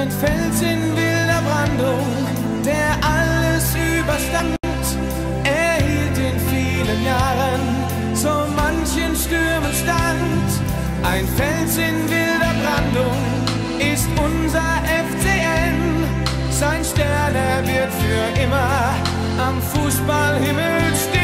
ein Fels in wilder Brandung, der alles überstand. Er hielt in vielen Jahren so manchen Stürmen stand. Ein Fels in wilder Brandung ist unser FCN. Sein Stern, er wird für immer am Fußballhimmel stehen.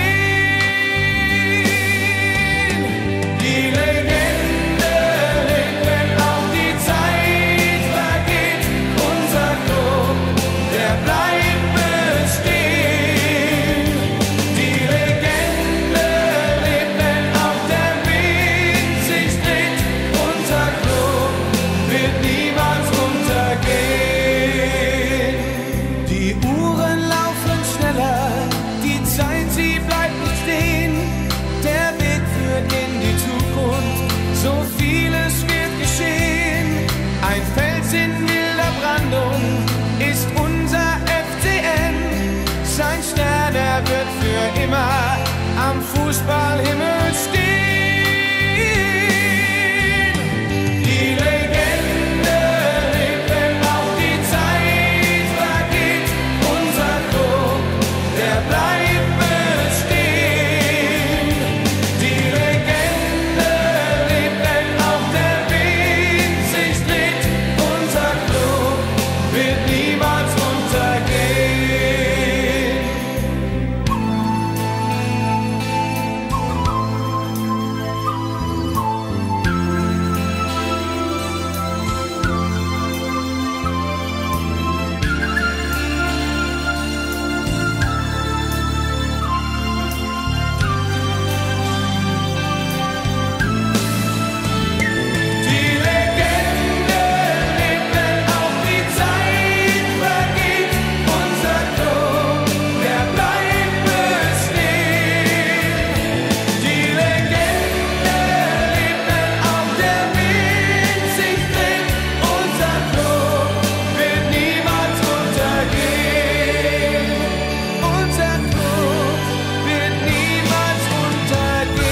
Die Legende lebt, wenn auch die Zeit vergeht. Unser Club, der bleibt bestehen. Die Legende lebt, wenn auch der Wind sich dreht. Unser Club wird niemals untergehen. Die Uhren laufen schneller, die Zeit, sie bleibt nicht stehen. Der Weg führt in die Zukunft, so vieles wird geschehen. Ein Fels in wilder Brandung ist unser FCN. Sein Stern, er wird für immer am Fußballhimmel stehen. Die Legende lebt, wenn auch die Zeit vergeht. Unser Club, der bleibt bestehen. Die Legende lebt, wenn auch der Wind sich dreht. Unser Club wird niemals untergehen. Die Legende lebt, wenn auch die Zeit vergeht. Unser Club, der bleibt bestehen. Die Legende lebt, wenn auch der Wind sich dreht. Unser Club wird niemals untergehen. Unser Club wird niemals untergehen.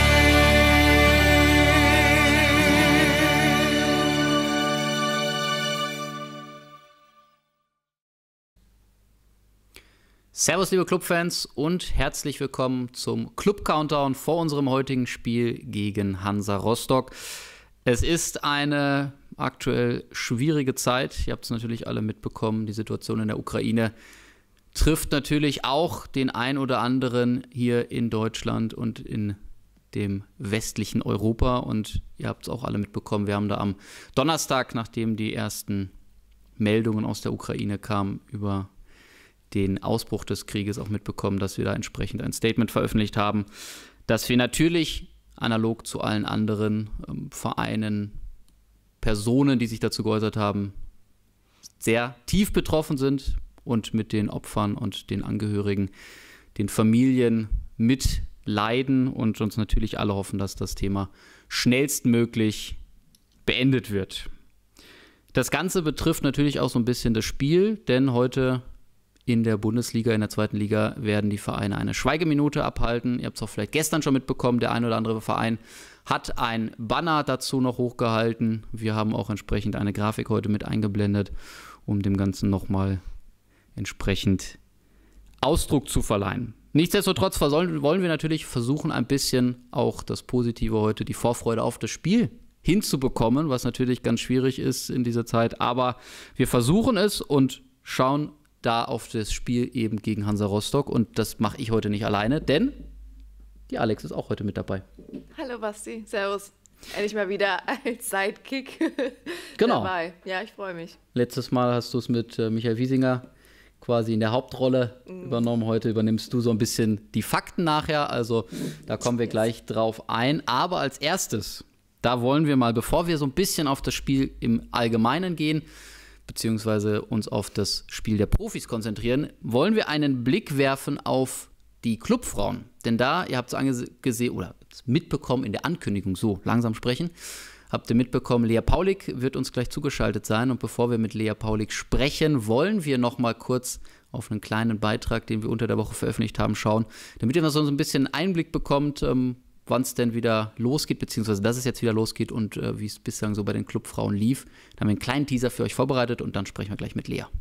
Servus, liebe Clubfans, und herzlich willkommen zum Club-Countdown vor unserem heutigen Spiel gegen Hansa Rostock. Es ist eine aktuell schwierige Zeit. Ihr habt es natürlich alle mitbekommen. Die Situation in der Ukraine trifft natürlich auch den ein oder anderen hier in Deutschland und in dem westlichen Europa. Und ihr habt es auch alle mitbekommen. Wir haben da am Donnerstag, nachdem die ersten Meldungen aus der Ukraine kamen über den Ausbruch des Krieges, auch mitbekommen, dass wir da entsprechend ein Statement veröffentlicht haben, dass wir natürlich analog zu allen anderen Vereinen, Personen, die sich dazu geäußert haben, sehr tief betroffen sind und mit den Opfern und den Angehörigen, den Familien mitleiden und uns natürlich alle hoffen, dass das Thema schnellstmöglich beendet wird. Das Ganze betrifft natürlich auch so ein bisschen das Spiel, denn heute in der Bundesliga, in der zweiten Liga, werden die Vereine eine Schweigeminute abhalten. Ihr habt es auch vielleicht gestern schon mitbekommen, der ein oder andere Verein hat ein Banner dazu noch hochgehalten. Wir haben auch entsprechend eine Grafik heute mit eingeblendet, um dem Ganzen nochmal entsprechend Ausdruck zu verleihen. Nichtsdestotrotz wollen wir natürlich versuchen, ein bisschen auch das Positive heute, die Vorfreude auf das Spiel hinzubekommen, was natürlich ganz schwierig ist in dieser Zeit. Aber wir versuchen es und schauen da auf das Spiel eben gegen Hansa Rostock. Und das mache ich heute nicht alleine, denn die Alex ist auch heute mit dabei. Hallo Basti, servus. Endlich mal wieder als Sidekick Genau. dabei. Ja, ich freue mich. Letztes Mal hast du es mit Michael Wiesinger quasi in der Hauptrolle übernommen. Heute übernimmst du so ein bisschen die Fakten nachher. Also da kommen wir gleich drauf ein. Aber als erstes, da wollen wir mal, bevor wir so ein bisschen auf das Spiel im Allgemeinen gehen, beziehungsweise uns auf das Spiel der Profis konzentrieren, wollen wir einen Blick werfen auf die Clubfrauen. Denn da, ihr habt es angesehen oder mitbekommen in der Ankündigung, so langsam sprechen, habt ihr mitbekommen, Lea Paulik wird uns gleich zugeschaltet sein. Und bevor wir mit Lea Paulik sprechen, wollen wir noch mal kurz auf einen kleinen Beitrag, den wir unter der Woche veröffentlicht haben, schauen, damit ihr mal so ein bisschen Einblick bekommt, wann es denn wieder losgeht, beziehungsweise dass es jetzt wieder losgeht und wie es bislang so bei den Clubfrauen lief. Da haben wir einen kleinen Teaser für euch vorbereitet und dann sprechen wir gleich mit Lea.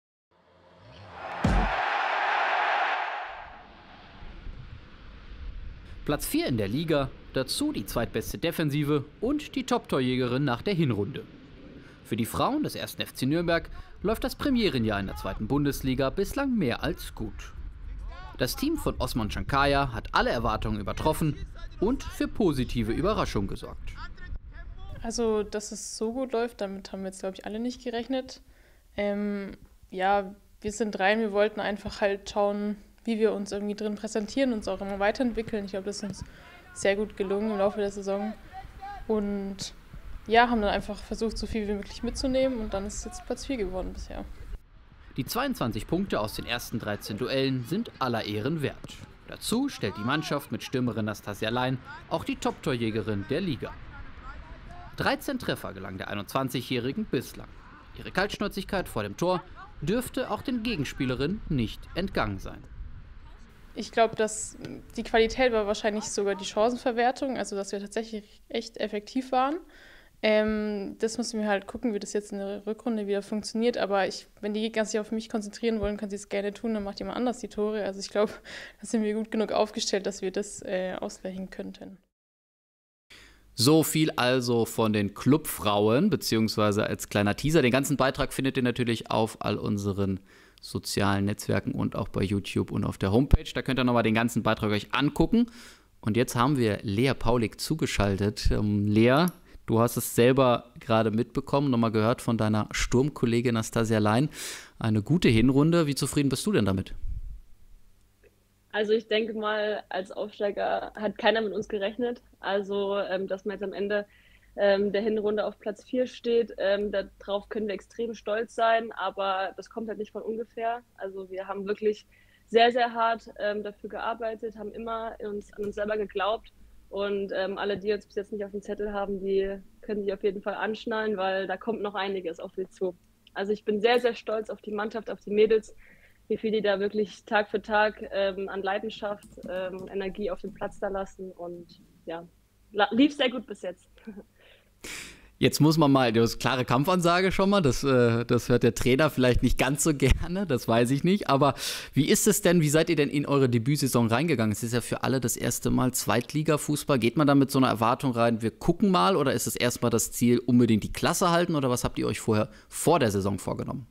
Platz 4 in der Liga, dazu die zweitbeste Defensive und die Top-Torjägerin nach der Hinrunde. Für die Frauen des 1. FC Nürnberg läuft das Premierenjahr in der 2. Bundesliga bislang mehr als gut. Das Team von Osman Chankaya hat alle Erwartungen übertroffen und für positive Überraschungen gesorgt. Also, dass es so gut läuft, damit haben wir jetzt, glaube ich, alle nicht gerechnet. Ja, wir sind rein, wir wollten einfach halt schauen, wie wir uns irgendwie drin präsentieren, uns auch immer weiterentwickeln. Ich glaube, das ist uns sehr gut gelungen im Laufe der Saison. Und ja, haben dann einfach versucht, so viel wie möglich mitzunehmen und dann ist es jetzt Platz 4 geworden bisher. Die 22 Punkte aus den ersten 13 Duellen sind aller Ehren wert. Dazu stellt die Mannschaft mit Stürmerin Nastasia Lein auch die Top-Torjägerin der Liga. 13 Treffer gelang der 21-Jährigen bislang. Ihre Kaltschnäuzigkeit vor dem Tor dürfte auch den Gegenspielerinnen nicht entgangen sein. Ich glaube, dass die Qualität war wahrscheinlich sogar die Chancenverwertung, also dass wir tatsächlich echt effektiv waren. Das müssen wir halt gucken, wie das jetzt in der Rückrunde wieder funktioniert. Aber wenn die Gegner sich auf mich konzentrieren wollen, können sie es gerne tun, dann macht jemand anders die Tore. Also ich glaube, da sind wir gut genug aufgestellt, dass wir das ausgleichen könnten. So viel also von den Clubfrauen, beziehungsweise als kleiner Teaser. Den ganzen Beitrag findet ihr natürlich auf all unseren sozialen Netzwerken und auch bei YouTube und auf der Homepage. Da könnt ihr nochmal den ganzen Beitrag euch angucken. Und jetzt haben wir Lea Paulik zugeschaltet. Lea, du hast es selber gerade mitbekommen, nochmal gehört von deiner Sturmkollegin Nastasia Lein. Eine gute Hinrunde. Wie zufrieden bist du denn damit? Also ich denke mal, als Aufsteiger hat keiner mit uns gerechnet. Also, dass man jetzt am Ende der Hinrunde auf Platz 4 steht, darauf können wir extrem stolz sein, aber das kommt halt nicht von ungefähr. Also wir haben wirklich sehr, sehr hart dafür gearbeitet, haben immer an uns selber geglaubt und alle, die uns bis jetzt nicht auf dem Zettel haben, die können sich auf jeden Fall anschnallen, weil da kommt noch einiges auf sie zu. Also ich bin sehr, sehr stolz auf die Mannschaft, auf die Mädels, wie viel die da wirklich Tag für Tag an Leidenschaft und Energie auf den Platz da lassen und ja, lief sehr gut bis jetzt. Jetzt muss man mal, das ist klare Kampfansage schon mal, das hört der Trainer vielleicht nicht ganz so gerne, das weiß ich nicht, aber wie ist es denn, wie seid ihr denn in eure Debütsaison reingegangen? Es ist ja für alle das erste Mal Zweitliga-Fußball, geht man da mit so einer Erwartung rein, wir gucken mal, oder ist es erstmal das Ziel, unbedingt die Klasse halten, oder was habt ihr euch vorher vor der Saison vorgenommen?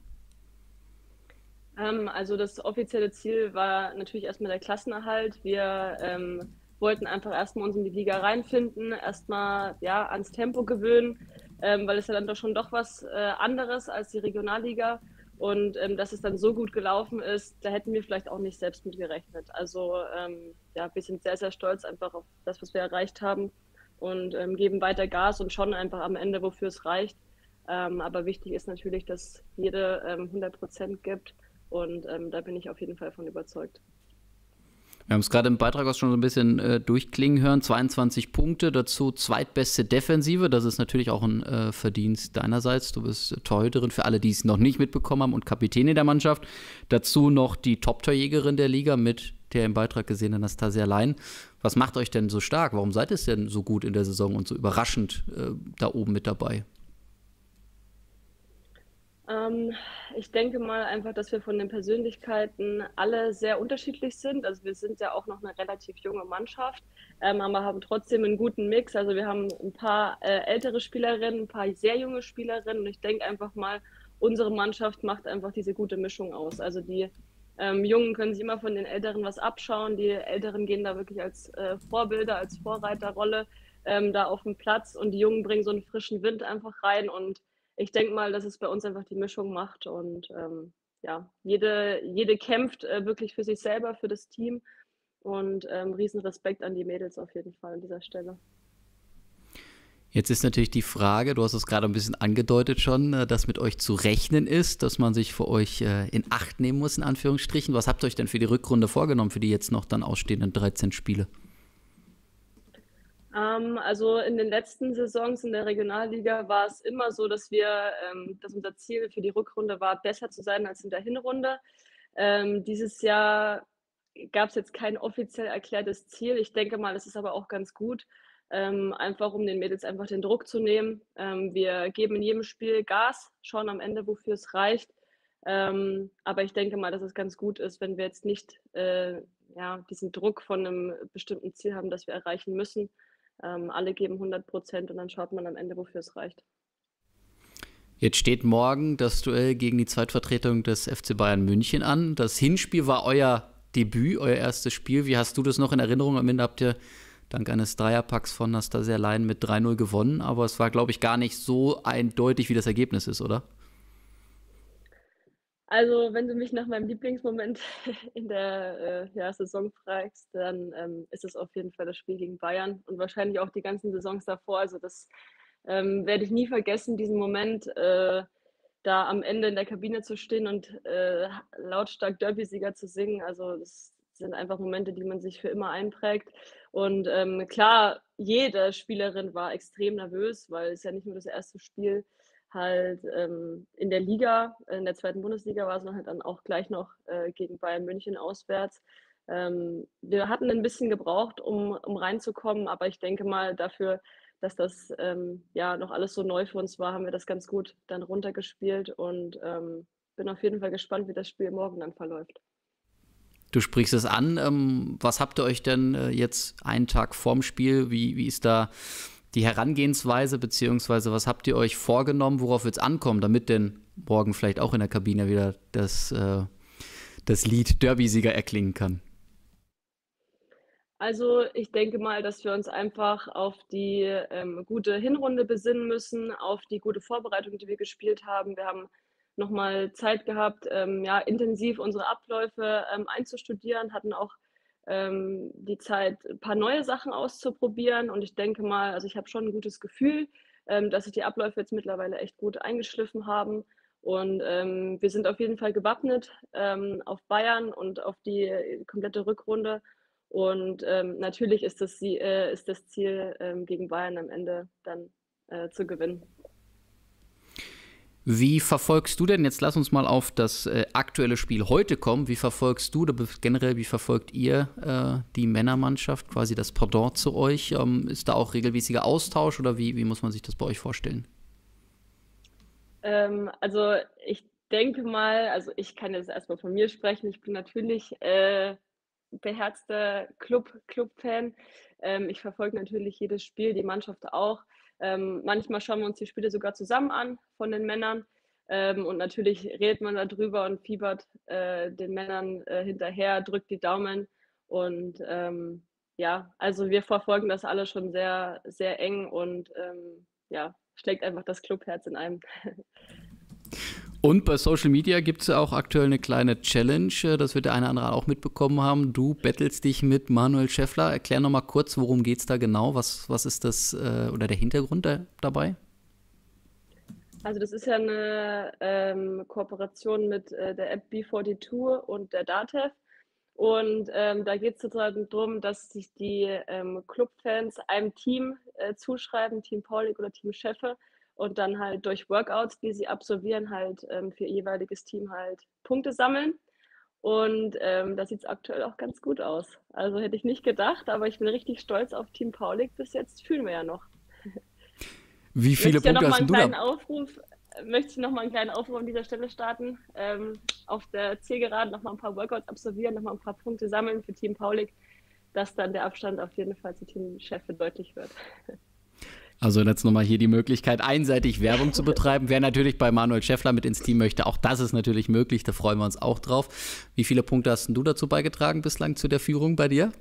Also das offizielle Ziel war natürlich erstmal der Klassenerhalt. Wir wollten einfach erstmal uns in die Liga reinfinden, erstmal ja, ans Tempo gewöhnen, weil es ja dann doch was anderes als die Regionalliga. Und dass es dann so gut gelaufen ist, da hätten wir vielleicht auch nicht selbst mit gerechnet. Also ja, wir sind sehr, sehr stolz einfach auf das, was wir erreicht haben und geben weiter Gas und schauen einfach am Ende, wofür es reicht. Aber wichtig ist natürlich, dass jede 100% gibt und da bin ich auf jeden Fall von überzeugt. Wir haben es gerade im Beitrag auch schon so ein bisschen durchklingen hören. 22 Punkte, dazu zweitbeste Defensive. Das ist natürlich auch ein Verdienst deinerseits. Du bist Torhüterin für alle, die es noch nicht mitbekommen haben und Kapitänin der Mannschaft. Dazu noch die Top-Torjägerin der Liga mit der im Beitrag gesehenen Nastasia Lein. Was macht euch denn so stark? Warum seid ihr denn so gut in der Saison und so überraschend da oben mit dabei? Ich denke mal einfach, dass wir von den Persönlichkeiten alle sehr unterschiedlich sind. Also wir sind ja auch noch eine relativ junge Mannschaft, aber haben trotzdem einen guten Mix. Also wir haben ein paar ältere Spielerinnen, ein paar sehr junge Spielerinnen und ich denke einfach mal, unsere Mannschaft macht einfach diese gute Mischung aus. Also die Jungen können sich immer von den Älteren was abschauen. Die Älteren gehen da wirklich als Vorbilder, als Vorreiterrolle da auf den Platz und die Jungen bringen so einen frischen Wind einfach rein und ich denke mal, dass es bei uns einfach die Mischung macht und ja, jede kämpft wirklich für sich selber, für das Team und riesen Respekt an die Mädels auf jeden Fall an dieser Stelle. Jetzt ist natürlich die Frage, du hast es gerade ein bisschen angedeutet schon, dass mit euch zu rechnen ist, dass man sich für euch in Acht nehmen muss, in Anführungsstrichen. Was habt ihr euch denn für die Rückrunde vorgenommen, für die jetzt noch dann ausstehenden 13 Spiele? Also in den letzten Saisons in der Regionalliga war es immer so, dass dass unser Ziel für die Rückrunde war, besser zu sein als in der Hinrunde. Dieses Jahr gab es jetzt kein offiziell erklärtes Ziel. Ich denke mal, es ist aber auch ganz gut, einfach um den Mädels einfach den Druck zu nehmen. Wir geben in jedem Spiel Gas, schauen am Ende, wofür es reicht. Aber ich denke mal, dass es ganz gut ist, wenn wir jetzt nicht diesen Druck von einem bestimmten Ziel haben, das wir erreichen müssen. Alle geben 100% und dann schaut man am Ende, wofür es reicht. Jetzt steht morgen das Duell gegen die Zweitvertretung des FC Bayern München an. Das Hinspiel war euer Debüt, euer erstes Spiel. Wie hast du das noch in Erinnerung? Am Ende habt ihr dank eines Dreierpacks von Nastasia Lein mit 3-0 gewonnen. Aber es war, glaube ich, gar nicht so eindeutig, wie das Ergebnis ist, oder? Also, wenn du mich nach meinem Lieblingsmoment in der Saison fragst, dann ist es auf jeden Fall das Spiel gegen Bayern und wahrscheinlich auch die ganzen Saisons davor. Also das werde ich nie vergessen, diesen Moment, da am Ende in der Kabine zu stehen und lautstark Derby-Sieger zu singen. Also das sind einfach Momente, die man sich für immer einprägt. Und klar, jede Spielerin war extrem nervös, weil es ja nicht nur das erste Spiel halt in der Liga, in der zweiten Bundesliga war, sondern halt dann auch gleich noch gegen Bayern München auswärts. Wir hatten ein bisschen gebraucht, um reinzukommen, aber ich denke mal dafür, dass das noch alles so neu für uns war, haben wir das ganz gut dann runtergespielt und bin auf jeden Fall gespannt, wie das Spiel morgen dann verläuft. Du sprichst es an. Was habt ihr euch denn jetzt einen Tag vorm Spiel, wie ist da die Herangehensweise, beziehungsweise was habt ihr euch vorgenommen, worauf wird es ankommen, damit denn morgen vielleicht auch in der Kabine wieder das Lied Derby-Sieger erklingen kann? Also ich denke mal, dass wir uns einfach auf die gute Hinrunde besinnen müssen, auf die gute Vorbereitung, die wir gespielt haben. Wir haben nochmal Zeit gehabt, intensiv unsere Abläufe einzustudieren, hatten auch die Zeit, ein paar neue Sachen auszuprobieren. Und ich denke mal, also ich habe schon ein gutes Gefühl, dass sich die Abläufe jetzt mittlerweile echt gut eingeschliffen haben. Und wir sind auf jeden Fall gewappnet auf Bayern und auf die komplette Rückrunde. Und natürlich ist das Ziel, gegen Bayern am Ende dann zu gewinnen. Wie verfolgst du denn, jetzt lass uns mal auf das aktuelle Spiel heute kommen, wie verfolgst du oder generell, wie verfolgt ihr die Männermannschaft, quasi das Pendant zu euch? Ist da auch regelmäßiger Austausch oder wie muss man sich das bei euch vorstellen? Also ich denke mal, also ich kann jetzt erstmal von mir sprechen, ich bin natürlich beherzter Club-Fan. Ich verfolge natürlich jedes Spiel, die Mannschaft auch. Manchmal schauen wir uns die Spiele sogar zusammen an von den Männern. Und natürlich redet man darüber und fiebert den Männern hinterher, drückt die Daumen. Und also wir verfolgen das alle schon sehr, sehr eng und schlägt einfach das Clubherz in einem. Und bei Social Media gibt es ja auch aktuell eine kleine Challenge, das wird der eine oder andere auch mitbekommen haben. Du battlest dich mit Manuel Schäffler. Erklär nochmal kurz, worum geht es da genau? Was ist das oder der Hintergrund dabei? Also das ist ja eine Kooperation mit der App B42 und der DATEV. Und da geht es sozusagen darum, dass sich die Clubfans einem Team zuschreiben, Team Paulik oder Team Scheffe, und dann halt durch Workouts, die sie absolvieren, halt für ihr jeweiliges Team halt Punkte sammeln. Und da sieht es aktuell auch ganz gut aus. Also hätte ich nicht gedacht, aber ich bin richtig stolz auf Team Paulik. Bis jetzt fühlen wir ja noch. Wie viele Punkte hast du da? Möchte ich noch mal einen kleinen Aufruf an dieser Stelle starten. Auf der Zielgeraden noch mal ein paar Workouts absolvieren, noch mal ein paar Punkte sammeln für Team Paulik, dass dann der Abstand auf jeden Fall zu Team Scheffe deutlich wird. Also jetzt nochmal hier die Möglichkeit, einseitig Werbung zu betreiben. Wer natürlich bei Manuel Schäffler mit ins Team möchte, auch das ist natürlich möglich, da freuen wir uns auch drauf. Wie viele Punkte hast du dazu beigetragen bislang zu der Führung bei dir?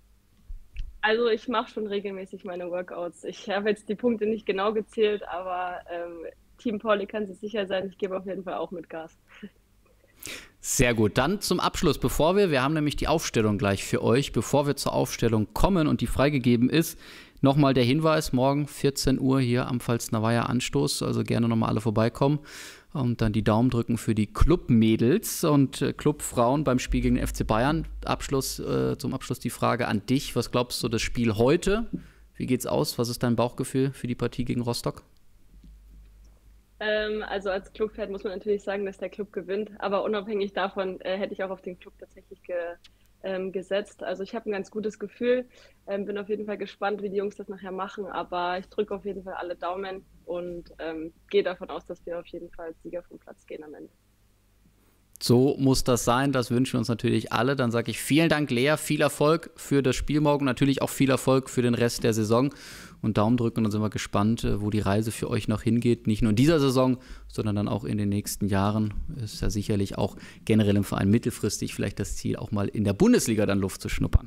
Also ich mache schon regelmäßig meine Workouts. Ich habe jetzt die Punkte nicht genau gezählt, aber Team Pauli kann sich sicher sein, ich gebe auf jeden Fall auch mit Gas. Sehr gut, dann zum Abschluss, wir haben nämlich die Aufstellung gleich für euch, bevor wir zur Aufstellung kommen und die freigegeben ist, nochmal der Hinweis, morgen 14 Uhr hier am Pfalz-Naweier Anstoß, also gerne nochmal alle vorbeikommen und dann die Daumen drücken für die Clubmädels und Clubfrauen beim Spiel gegen den FC Bayern. Zum Abschluss die Frage an dich, was glaubst du, das Spiel heute, wie geht's aus, was ist dein Bauchgefühl für die Partie gegen Rostock? Also als Clubfan muss man natürlich sagen, dass der Club gewinnt, aber unabhängig davon hätte ich auch auf den Club tatsächlich gesetzt. Also ich habe ein ganz gutes Gefühl, bin auf jeden Fall gespannt, wie die Jungs das nachher machen, aber ich drücke auf jeden Fall alle Daumen und gehe davon aus, dass wir auf jeden Fall als Sieger vom Platz gehen am Ende. So muss das sein, das wünschen wir uns natürlich alle. Dann sage ich vielen Dank, Lea, viel Erfolg für das Spiel morgen, natürlich auch viel Erfolg für den Rest der Saison und Daumen drücken und dann sind wir gespannt, wo die Reise für euch noch hingeht. Nicht nur in dieser Saison, sondern dann auch in den nächsten Jahren. Ist ja sicherlich auch generell im Verein mittelfristig vielleicht das Ziel, auch mal in der Bundesliga dann Luft zu schnuppern.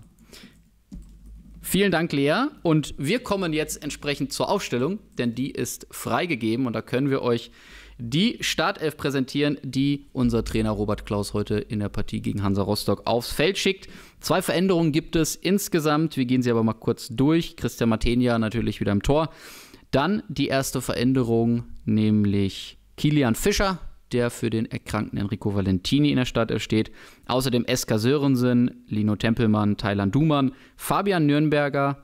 Vielen Dank, Lea. Und wir kommen jetzt entsprechend zur Aufstellung, denn die ist freigegeben und da können wir euch die Startelf präsentieren, die unser Trainer Robert Klaus heute in der Partie gegen Hansa Rostock aufs Feld schickt. 2 Veränderungen gibt es insgesamt. Wir gehen sie aber mal kurz durch. Christian Matenia natürlich wieder im Tor. Dann die erste Veränderung, nämlich Kilian Fischer, der für den erkrankten Enrico Valentini in der Startelf steht. Außerdem Eska Sörensen, Lino Tempelmann, Thailand Duman, Fabian Nürnberger,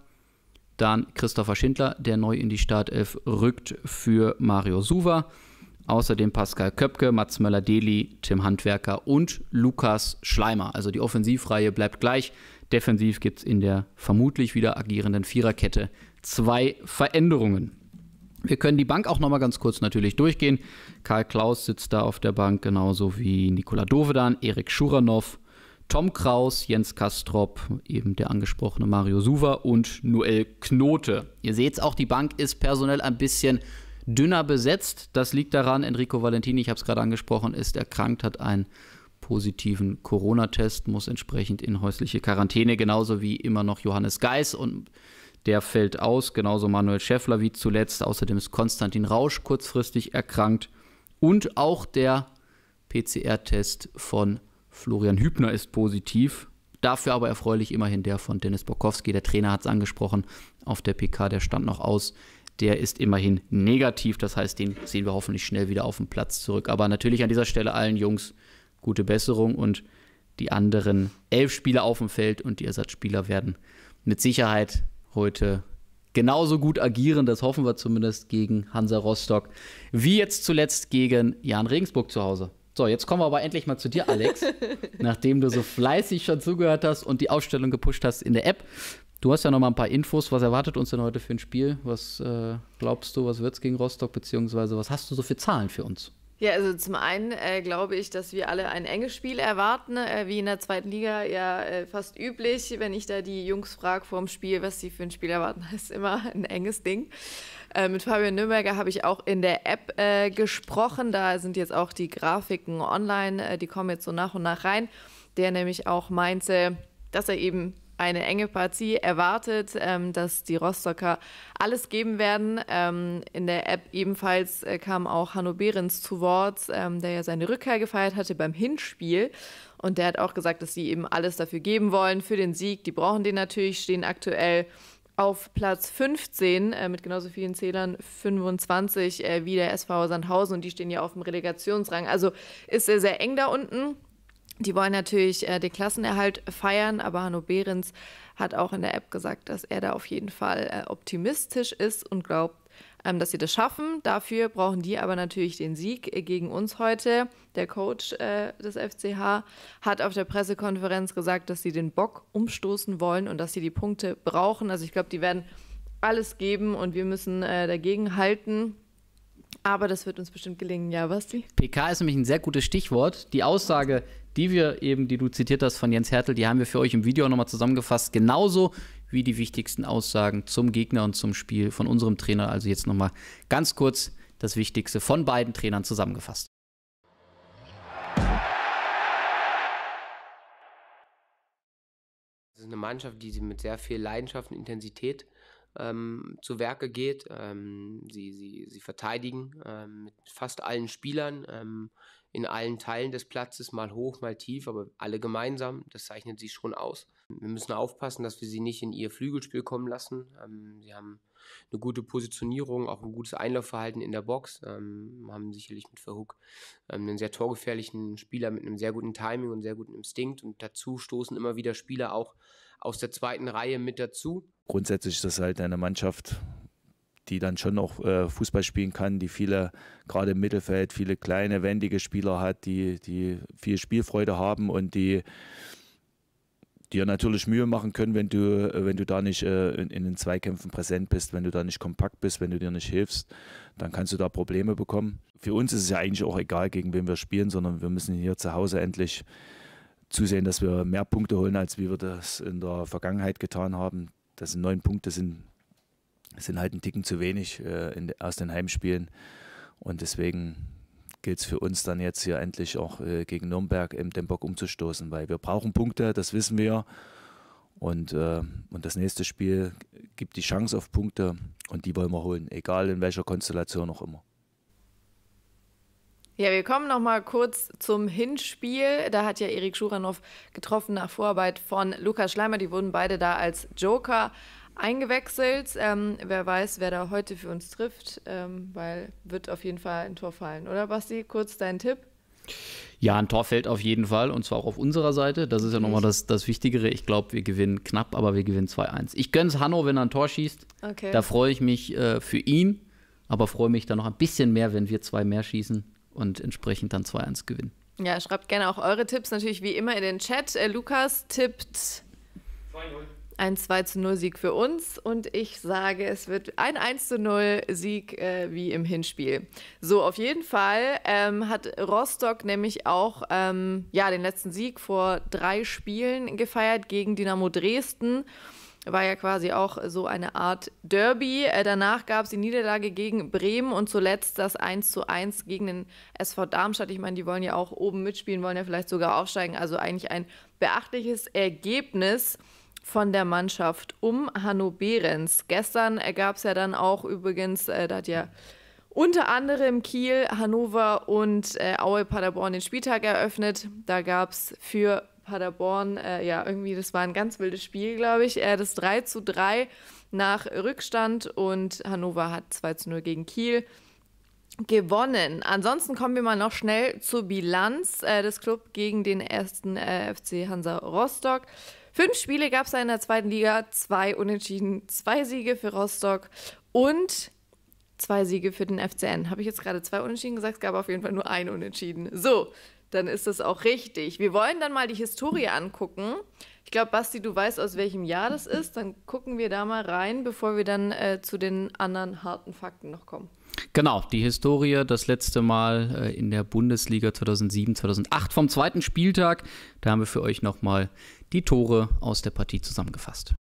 dann Christopher Schindler, der neu in die Startelf rückt für Mario Suva. Außerdem Pascal Köpke, Mats Möller-Deli, Tim Handwerker und Lukas Schleimer. Also die Offensivreihe bleibt gleich. Defensiv gibt es in der vermutlich wieder agierenden Viererkette 2 Veränderungen. Wir können die Bank auch nochmal ganz kurz natürlich durchgehen. Karl Klaus sitzt da auf der Bank, genauso wie Nikola Dovedan, Erik Schuranov, Tom Kraus, Jens Kastrop, eben der angesprochene Mario Suva und Noel Knote. Ihr seht es auch, die Bank ist personell ein bisschen dünner besetzt. Das liegt daran, Enrico Valentini, ich habe es gerade angesprochen, ist erkrankt, hat einen positiven Corona-Test, muss entsprechend in häusliche Quarantäne, genauso wie immer noch Johannes Geis und der fällt aus, genauso Manuel Schäffler wie zuletzt. Außerdem ist Konstantin Rausch kurzfristig erkrankt und auch der PCR-Test von Florian Hübner ist positiv. Dafür aber erfreulich immerhin der von Dennis Borkowski, der Trainer hat es angesprochen, auf der PK, der stand noch aus. Der ist immerhin negativ, das heißt, den sehen wir hoffentlich schnell wieder auf den Platz zurück. Aber natürlich an dieser Stelle allen Jungs gute Besserung und die anderen 11 Spieler auf dem Feld und die Ersatzspieler werden mit Sicherheit heute genauso gut agieren, das hoffen wir zumindest, gegen Hansa Rostock, wie jetzt zuletzt gegen Jan Regensburg zu Hause. So, jetzt kommen wir aber endlich mal zu dir, Alex, nachdem du so fleißig schon zugehört hast und die Ausstellung gepusht hast in der App. Du hast ja noch mal ein paar Infos. Was erwartet uns denn heute für ein Spiel? Was glaubst du, was wird es gegen Rostock, beziehungsweise was hast du so für Zahlen für uns? Ja, also zum einen glaube ich, dass wir alle ein enges Spiel erwarten, wie in der 2. Liga ja fast üblich. Wenn ich da die Jungs frage vor dem Spiel, was sie für ein Spiel erwarten, ist immer ein enges Ding. Mit Fabian Nürnberger habe ich auch in der App gesprochen. Da sind jetzt auch die Grafiken online, die kommen jetzt so nach und nach rein. Der nämlich auch meinte, dass er eben eine enge Partie erwartet, dass die Rostocker alles geben werden. In der App ebenfalls kam auch Hanno Behrens zu Wort, der ja seine Rückkehr gefeiert hatte beim Hinspiel. Und der hat auch gesagt, dass sie eben alles dafür geben wollen für den Sieg. Die brauchen den natürlich, stehen aktuell auf Platz 15 mit genauso vielen Zählern, 25 wie der SV Sandhausen. Und die stehen ja auf dem Relegationsrang. Also ist sehr, sehr eng da unten. Die wollen natürlich den Klassenerhalt feiern, aber Hanno Behrens hat auch in der App gesagt, dass er da auf jeden Fall optimistisch ist und glaubt, dass sie das schaffen. Dafür brauchen die aber natürlich den Sieg gegen uns heute. Der Coach des FCH hat auf der Pressekonferenz gesagt, dass sie den Bock umstoßen wollen und dass sie die Punkte brauchen. Also ich glaube, die werden alles geben und wir müssen dagegen halten. Aber das wird uns bestimmt gelingen, ja, Basti? PK ist nämlich ein sehr gutes Stichwort. Die Aussage, die du zitiert hast von Jens Hertel, die haben wir für euch im Video nochmal zusammengefasst. Genauso wie die wichtigsten Aussagen zum Gegner und zum Spiel von unserem Trainer. Also jetzt nochmal ganz kurz das Wichtigste von beiden Trainern zusammengefasst. Es ist eine Mannschaft, die mit sehr viel Leidenschaft und Intensität zu Werke geht. Sie verteidigen mit fast allen Spielern in allen Teilen des Platzes, mal hoch, mal tief, aber alle gemeinsam. Das zeichnet sie schon aus. Wir müssen aufpassen, dass wir sie nicht in ihr Flügelspiel kommen lassen. Sie haben eine gute Positionierung, auch ein gutes Einlaufverhalten in der Box. Haben sicherlich mit Verhoek einen sehr torgefährlichen Spieler mit einem sehr guten Timing und sehr guten Instinkt. Und dazu stoßen immer wieder Spieler auch aus der 2. Reihe mit dazu. Grundsätzlich ist das halt eine Mannschaft, die dann schon auch Fußball spielen kann, die viele, gerade im Mittelfeld, viele kleine, wendige Spieler hat, die viel Spielfreude haben und die dir natürlich Mühe machen können, wenn du da nicht in den Zweikämpfen präsent bist, wenn du da nicht kompakt bist, wenn du dir nicht hilfst, dann kannst du da Probleme bekommen. Für uns ist es ja eigentlich auch egal, gegen wen wir spielen, sondern wir müssen hier zu Hause endlich zusehen, dass wir mehr Punkte holen, als wie wir das in der Vergangenheit getan haben. Das sind 9 Punkte, sind halt ein Ticken zu wenig aus den Heimspielen. Und deswegen gilt es für uns dann jetzt hier endlich auch gegen Nürnberg den Bock umzustoßen, weil wir brauchen Punkte, das wissen wir. Und das nächste Spiel gibt die Chance auf Punkte und die wollen wir holen, egal in welcher Konstellation auch immer. Ja, wir kommen noch mal kurz zum Hinspiel. Da hat ja Erik Schuranov getroffen nach Vorarbeit von Lukas Schleimer. Die wurden beide da als Joker eingewechselt. Wer weiß, wer da heute für uns trifft, weil wird auf jeden Fall ein Tor fallen, oder Basti? Kurz dein Tipp. Ja, ein Tor fällt auf jeden Fall und zwar auch auf unserer Seite. Das ist ja nochmal das Wichtigere. Ich glaube, wir gewinnen knapp, aber wir gewinnen 2-1. Ich gönn's Hanno, wenn er ein Tor schießt. Okay. Da freue ich mich für ihn, aber freue mich dann noch ein bisschen mehr, wenn wir 2 mehr schießen und entsprechend dann 2-1 gewinnen. Ja, schreibt gerne auch eure Tipps natürlich wie immer in den Chat. Lukas tippt 2-0. Ein 2-0 für uns und ich sage, es wird ein 1-0 Sieg wie im Hinspiel. So, auf jeden Fall hat Rostock nämlich auch den letzten Sieg vor 3 Spielen gefeiert gegen Dynamo Dresden. War ja quasi auch so eine Art Derby. Danach gab es die Niederlage gegen Bremen und zuletzt das 1:1 gegen den SV Darmstadt. Ich meine, die wollen ja auch oben mitspielen, wollen ja vielleicht sogar aufsteigen. Also eigentlich ein beachtliches Ergebnis von der Mannschaft um Hanno Behrens. Gestern gab es ja dann auch übrigens, da hat ja unter anderem Kiel, Hannover und Aue Paderborn den Spieltag eröffnet. Da gab es für Paderborn, das war ein ganz wildes Spiel, glaube ich, das 3:3 nach Rückstand und Hannover hat 2:0 gegen Kiel gewonnen. Ansonsten kommen wir mal noch schnell zur Bilanz des Clubs gegen den ersten FC Hansa Rostock. 5 Spiele gab es da in der zweiten Liga, 2 Unentschieden, 2 Siege für Rostock und 2 Siege für den FCN. Habe ich jetzt gerade 2 Unentschieden gesagt? Es gab auf jeden Fall nur 1 Unentschieden. So, dann ist das auch richtig. Wir wollen dann mal die Historie angucken. Ich glaube, Basti, du weißt, aus welchem Jahr das ist. Dann gucken wir da mal rein, bevor wir dann zu den anderen harten Fakten noch kommen. Genau, die Historie, das letzte Mal in der Bundesliga 2007, 2008 vom 2. Spieltag. Da haben wir für euch nochmal die Tore aus der Partie zusammengefasst.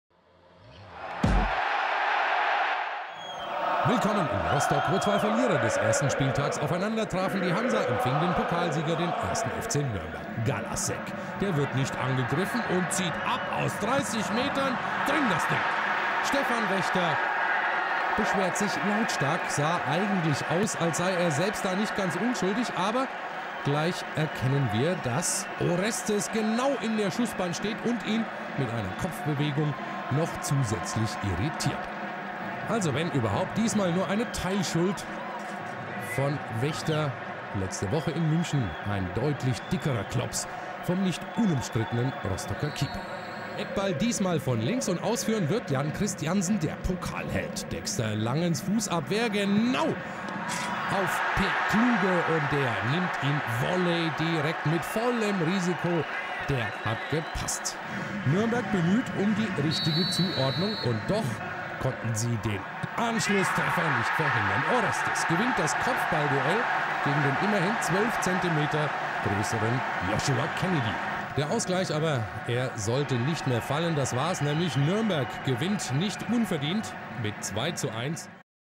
Willkommen in Rostock, wo 2 Verlierer des ersten Spieltags aufeinander trafen. Die Hansa empfing den Pokalsieger, den 1. FC Nürnberg. Galasek, der wird nicht angegriffen und zieht ab aus 30 Metern. Drin das Ding. Stefan Wächter beschwert sich lautstark, sah eigentlich aus, als sei er selbst da nicht ganz unschuldig, aber gleich erkennen wir, dass Orestes genau in der Schussbahn steht und ihn mit einer Kopfbewegung noch zusätzlich irritiert. Also wenn überhaupt, diesmal nur eine Teilschuld von Wächter. Letzte Woche in München ein deutlich dickerer Klops vom nicht unumstrittenen Rostocker Keeper. Eckball diesmal von links und ausführen wird Jan Christiansen, der Pokalheld. Dexter Langens Fußabwehr genau auf Per Kluge und der nimmt ihn Volley direkt mit vollem Risiko. Der hat gepasst. Nürnberg bemüht um die richtige Zuordnung und doch konnten sie den Anschlusstreffer nicht verhindern. Orestes gewinnt das Kopfballduell gegen den immerhin 12 cm größeren Joshua Kennedy. Der Ausgleich aber, er sollte nicht mehr fallen. Das war's, nämlich Nürnberg gewinnt nicht unverdient mit 2:1.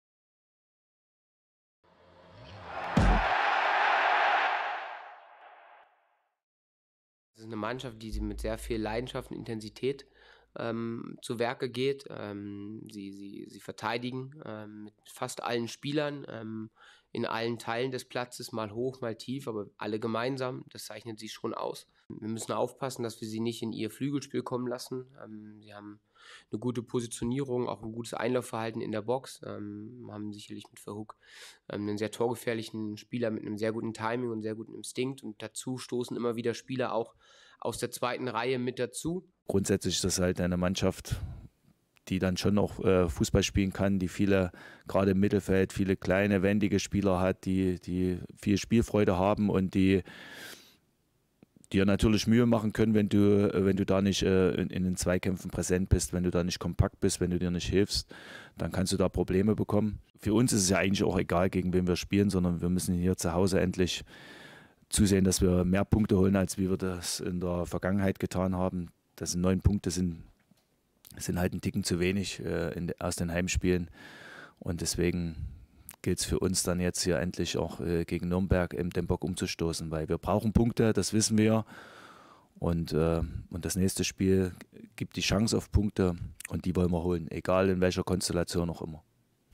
Das ist eine Mannschaft, die mit sehr viel Leidenschaft und Intensität zu Werke geht. Sie verteidigen mit fast allen Spielern in allen Teilen des Platzes, mal hoch, mal tief, aber alle gemeinsam. Das zeichnet sie schon aus. Wir müssen aufpassen, dass wir sie nicht in ihr Flügelspiel kommen lassen. Sie haben eine gute Positionierung, auch ein gutes Einlaufverhalten in der Box. Haben sicherlich mit Verhoek einen sehr torgefährlichen Spieler mit einem sehr guten Timing und sehr guten Instinkt. Und dazu stoßen immer wieder Spieler auch aus der zweiten Reihe mit dazu. Grundsätzlich ist das halt eine Mannschaft, die dann schon auch Fußball spielen kann, die viele, gerade im Mittelfeld, viele kleine, wendige Spieler hat, die viel Spielfreude haben und die dir natürlich Mühe machen können, wenn du da nicht in den Zweikämpfen präsent bist, wenn du da nicht kompakt bist, wenn du dir nicht hilfst, dann kannst du da Probleme bekommen. Für uns ist es ja eigentlich auch egal, gegen wen wir spielen, sondern wir müssen hier zu Hause endlich zusehen, dass wir mehr Punkte holen, als wie wir das in der Vergangenheit getan haben. Das sind 9 Punkte, sind halt ein Ticken zu wenig aus den Heimspielen. Und deswegen gilt es für uns dann jetzt hier endlich auch gegen Nürnberg im Den Bock umzustoßen, weil wir brauchen Punkte, das wissen wir. Und das nächste Spiel gibt die Chance auf Punkte und die wollen wir holen, egal in welcher Konstellation auch immer.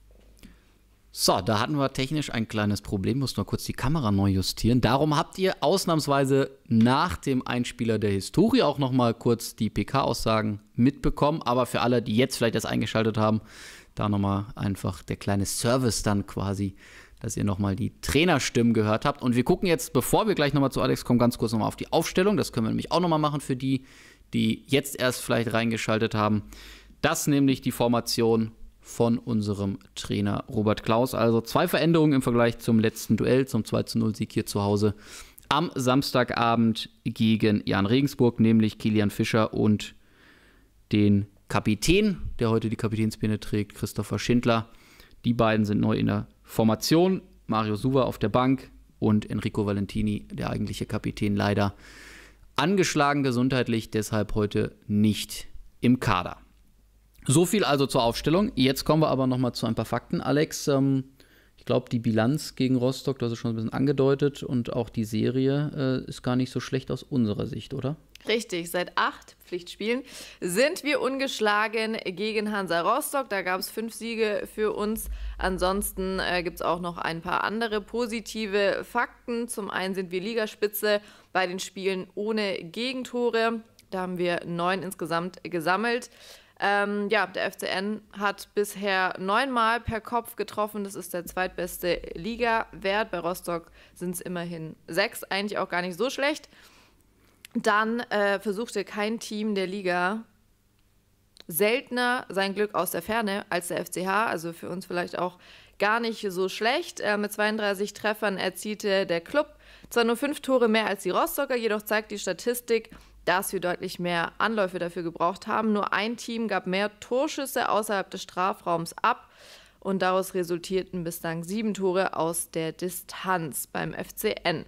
So, da hatten wir technisch ein kleines Problem, mussten wir kurz die Kamera neu justieren. Darum habt ihr ausnahmsweise nach dem Einspieler der Historie auch noch mal kurz die PK-Aussagen mitbekommen. Aber für alle, die jetzt vielleicht erst eingeschaltet haben, da noch mal einfach der kleine Service dann quasi, dass ihr noch mal die Trainerstimmen gehört habt. Und wir gucken jetzt, bevor wir gleich noch mal zu Alex kommen, ganz kurz noch mal auf die Aufstellung. Das können wir nämlich auch noch mal machen für die, die jetzt erst vielleicht reingeschaltet haben. Das nämlich die Formation von unserem Trainer Robert Klaus. Also 2 Veränderungen im Vergleich zum letzten Duell, zum 2:0-Sieg hier zu Hause am Samstagabend gegen Jan Regensburg, nämlich Kilian Fischer und den Kapitän, der heute die Kapitänsbinde trägt, Christopher Schindler. Die beiden sind neu in der Formation. Mario Suva auf der Bank und Enrico Valentini, der eigentliche Kapitän, leider angeschlagen gesundheitlich, deshalb heute nicht im Kader. So viel also zur Aufstellung. Jetzt kommen wir aber noch mal zu ein paar Fakten. Alex, ich glaube, die Bilanz gegen Rostock, du hast es schon ein bisschen angedeutet, und auch die Serie ist gar nicht so schlecht aus unserer Sicht, oder? Richtig, seit 8 Pflichtspielen sind wir ungeschlagen gegen Hansa Rostock. Da gab es 5 Siege für uns. Ansonsten gibt es auch noch ein paar andere positive Fakten. Zum einen sind wir Ligaspitze bei den Spielen ohne Gegentore. Da haben wir 9 insgesamt gesammelt. Der FCN hat bisher 9 Mal per Kopf getroffen. Das ist der zweitbeste Liga-Wert. Bei Rostock sind es immerhin 6. Eigentlich auch gar nicht so schlecht. Dann versuchte kein Team der Liga seltener sein Glück aus der Ferne als der FCH. Also für uns vielleicht auch gar nicht so schlecht. Mit 32 Treffern erzielte der Club zwar nur 5 Tore mehr als die Rostocker, jedoch zeigt die Statistik, dass wir deutlich mehr Anläufe dafür gebraucht haben. Nur ein Team gab mehr Torschüsse außerhalb des Strafraums ab und daraus resultierten bislang 7 Tore aus der Distanz beim FCN.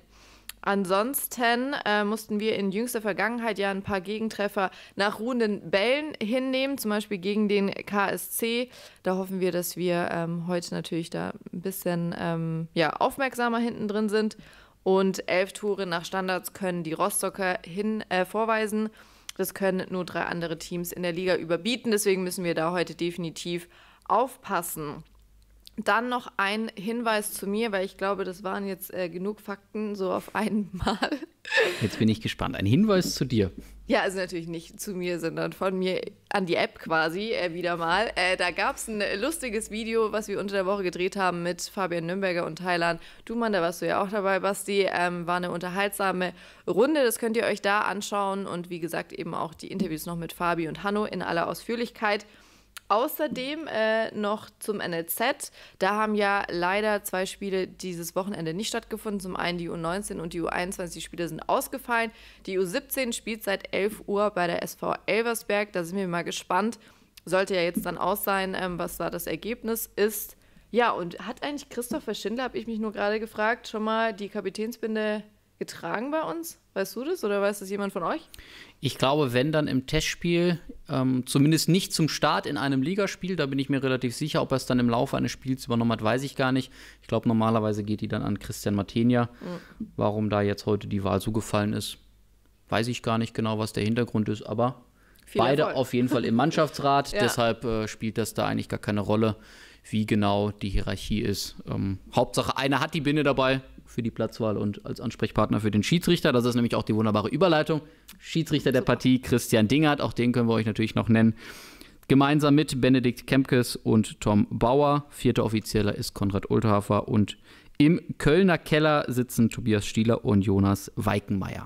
Ansonsten mussten wir in jüngster Vergangenheit ja ein paar Gegentreffer nach ruhenden Bällen hinnehmen, zum Beispiel gegen den KSC. Da hoffen wir, dass wir heute natürlich da ein bisschen aufmerksamer hinten drin sind. Und 11 Tore nach Standards können die Rostocker vorweisen. Das können nur 3 andere Teams in der Liga überbieten. Deswegen müssen wir da heute definitiv aufpassen. Dann noch ein Hinweis zu mir, weil ich glaube, das waren jetzt genug Fakten so auf einmal. Jetzt bin ich gespannt. Ein Hinweis zu dir. Ja, also natürlich nicht zu mir, sondern von mir an die App quasi wieder mal. Da gab es ein lustiges Video, was wir unter der Woche gedreht haben mit Fabian Nürnberger und Thailand Dumann. Da warst du ja auch dabei, Basti. War eine unterhaltsame Runde. Das könnt ihr euch da anschauen. Und wie gesagt, eben auch die Interviews noch mit Fabi und Hanno in aller Ausführlichkeit. Außerdem noch zum NLZ. Da haben ja leider 2 Spiele dieses Wochenende nicht stattgefunden. Zum einen die U19 und die U21 Spiele sind ausgefallen. Die U17 spielt seit 11 Uhr bei der SV Elversberg. Da sind wir mal gespannt. Sollte ja jetzt dann aus sein, was da das Ergebnis ist. Ja, und hat eigentlich Christopher Schindler, habe ich mich nur gerade gefragt, schon mal die Kapitänsbinde getragen bei uns? Weißt du das oder weiß das jemand von euch? Ich glaube, wenn dann im Testspiel, zumindest nicht zum Start in einem Ligaspiel, da bin ich mir relativ sicher. Ob er es dann im Laufe eines Spiels übernommen hat, weiß ich gar nicht. Ich glaube, normalerweise geht die dann an Christian Matenia. Warum da jetzt heute die Wahl so gefallen ist, weiß ich gar nicht genau, was der Hintergrund ist, aber beide auf jeden Fall im Mannschaftsrat. Ja. Deshalb spielt das da eigentlich gar keine Rolle, wie genau die Hierarchie ist. Hauptsache, einer hat die Binde dabei für die Platzwahl und als Ansprechpartner für den Schiedsrichter. Das ist nämlich auch die wunderbare Überleitung. Schiedsrichter der Partie, Christian Dingert, auch den können wir euch natürlich noch nennen. Gemeinsam mit Benedikt Kempkes und Tom Bauer. 4. Offizieller ist Konrad Olterhafer und im Kölner Keller sitzen Tobias Stieler und Jonas Weikenmeier.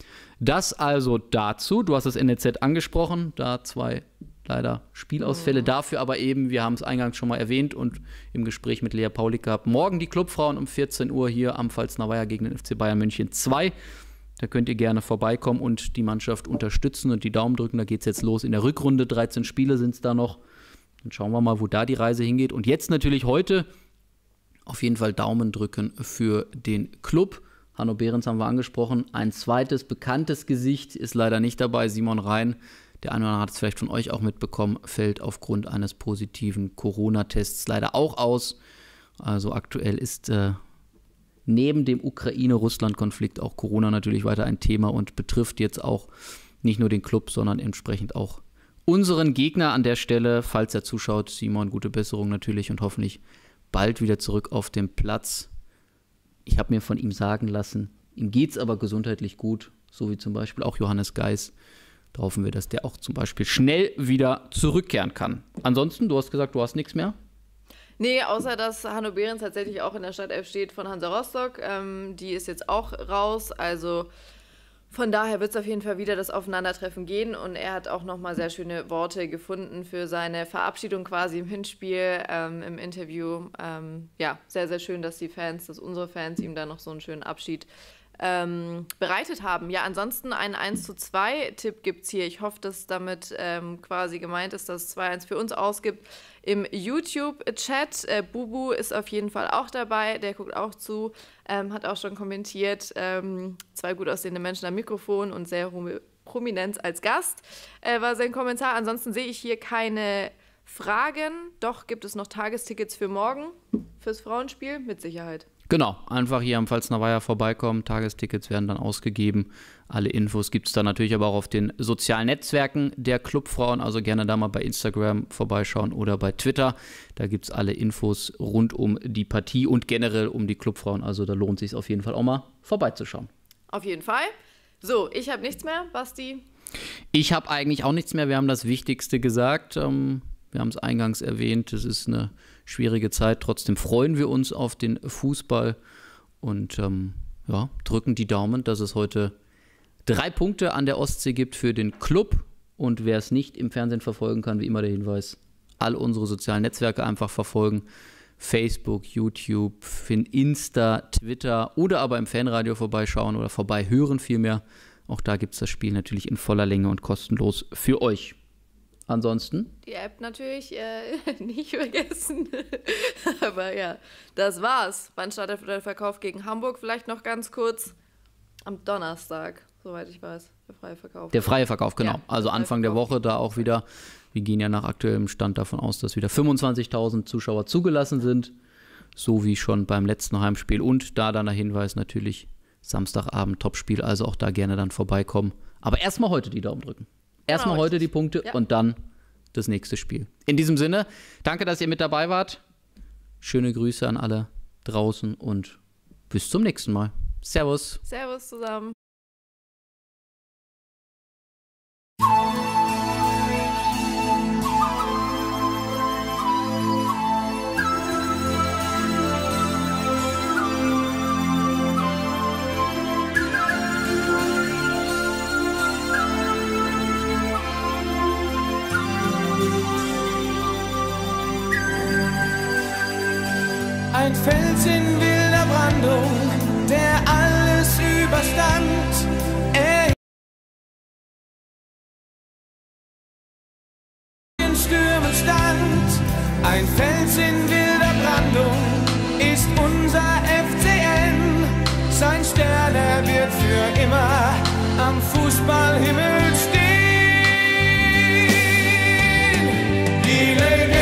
Das also dazu. Du hast das NLZ angesprochen, da 2 leider Spielausfälle. Dafür aber eben, wir haben es eingangs schon mal erwähnt und im Gespräch mit Lea Paulik gehabt, morgen die Clubfrauen um 14 Uhr hier am Pfalzner Weiher gegen den FC Bayern München 2. Da könnt ihr gerne vorbeikommen und die Mannschaft unterstützen und die Daumen drücken. Da geht es jetzt los in der Rückrunde. 13 Spiele sind es da noch. Dann schauen wir mal, wo da die Reise hingeht. Und jetzt natürlich heute auf jeden Fall Daumen drücken für den Club. Hanno Behrens haben wir angesprochen. Ein zweites bekanntes Gesicht ist leider nicht dabei, Simon Rhein. Der eine oder andere hat es vielleicht von euch auch mitbekommen, fällt aufgrund eines positiven Corona-Tests leider auch aus. Also aktuell ist neben dem Ukraine-Russland-Konflikt auch Corona natürlich weiter ein Thema und betrifft jetzt auch nicht nur den Club, sondern entsprechend auch unseren Gegner an der Stelle. Falls er zuschaut, Simon, gute Besserung natürlich und hoffentlich bald wieder zurück auf dem Platz. Ich habe mir von ihm sagen lassen, ihm geht es aber gesundheitlich gut, so wie zum Beispiel auch Johannes Geis. Da hoffen wir, dass der auch zum Beispiel schnell wieder zurückkehren kann. Ansonsten, du hast gesagt, du hast nichts mehr? Nee, außer dass Hanno Behrens tatsächlich auch in der Startelf steht von Hansa Rostock. Die ist jetzt auch raus, also von daher wird es auf jeden Fall wieder das Aufeinandertreffen gehen und er hat auch nochmal sehr schöne Worte gefunden für seine Verabschiedung quasi im Hinspiel, im Interview. Ja, sehr, sehr schön, dass unsere Fans ihm da noch so einen schönen Abschied bereitet haben. Ja, ansonsten ein 1:2-Tipp gibt es hier. Ich hoffe, dass damit quasi gemeint ist, dass es 2-1 für uns ausgibt. Im YouTube-Chat, Bubu ist auf jeden Fall auch dabei, der guckt auch zu, hat auch schon kommentiert, 2 gut aussehende Menschen am Mikrofon und sehr hohe Prominenz als Gast, war sein Kommentar. Ansonsten sehe ich hier keine Fragen, doch gibt es noch Tagestickets für morgen, fürs Frauenspiel, mit Sicherheit. Genau, einfach hier am Pfalzner Weiher vorbeikommen. Tagestickets werden dann ausgegeben. Alle Infos gibt es dann natürlich aber auch auf den sozialen Netzwerken der Clubfrauen. Also gerne da mal bei Instagram vorbeischauen oder bei Twitter. Da gibt es alle Infos rund um die Partie und generell um die Clubfrauen. Also da lohnt es sich auf jeden Fall auch mal vorbeizuschauen. Auf jeden Fall. So, ich habe nichts mehr, Basti. Ich habe eigentlich auch nichts mehr. Wir haben das Wichtigste gesagt. Wir haben es eingangs erwähnt. Es ist eine schwierige Zeit. Trotzdem freuen wir uns auf den Fußball und drücken die Daumen, dass es heute 3 Punkte an der Ostsee gibt für den Club. Und wer es nicht im Fernsehen verfolgen kann, wie immer der Hinweis, all unsere sozialen Netzwerke einfach verfolgen. Facebook, YouTube, Insta, Twitter oder aber im Fanradio vorbeischauen oder vorbeihören vielmehr. Auch da gibt es das Spiel natürlich in voller Länge und kostenlos für euch. Ansonsten? Die App natürlich nicht vergessen. Aber ja, das war's. Wann startet der Verkauf gegen Hamburg? Vielleicht noch ganz kurz. Am Donnerstag, soweit ich weiß, der freie Verkauf. Der freie Verkauf, genau. Ja, also Anfang der Woche da auch wieder. Wir gehen ja nach aktuellem Stand davon aus, dass wieder 25.000 Zuschauer zugelassen sind. So wie schon beim letzten Heimspiel. Und da dann der Hinweis natürlich, Samstagabend Topspiel. Also auch da gerne dann vorbeikommen. Aber erstmal heute die Daumen drücken. Erstmal heute die Punkte und dann das nächste Spiel. In diesem Sinne, danke, dass ihr mit dabei wart. Schöne Grüße an alle draußen und bis zum nächsten Mal. Servus. Servus zusammen. Ein Fels in wilder Brandung, der alles überstand. In Stürmen stand. Ein Fels in wilder Brandung ist unser FCN. Sein Stern, er wird für immer am Fußballhimmel stehen. Die Legende.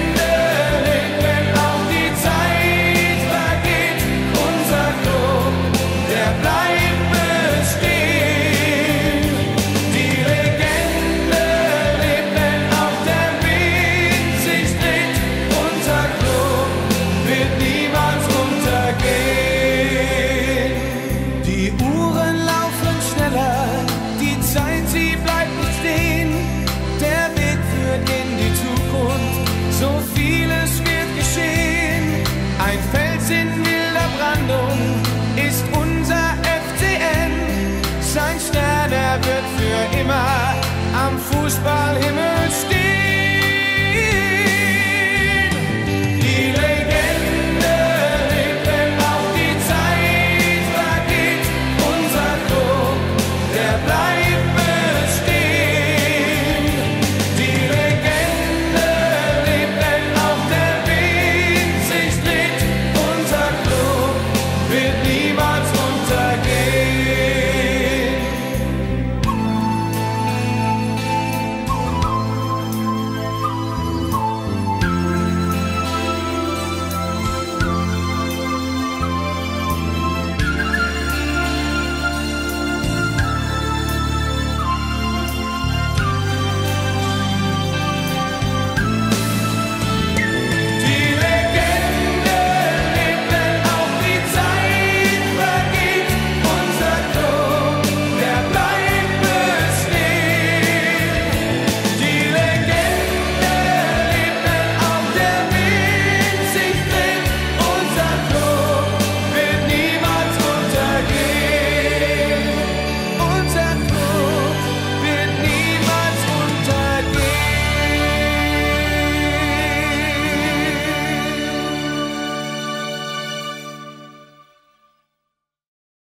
Ist unser FCN, sein Stern, er wird für immer am Fußballhimmel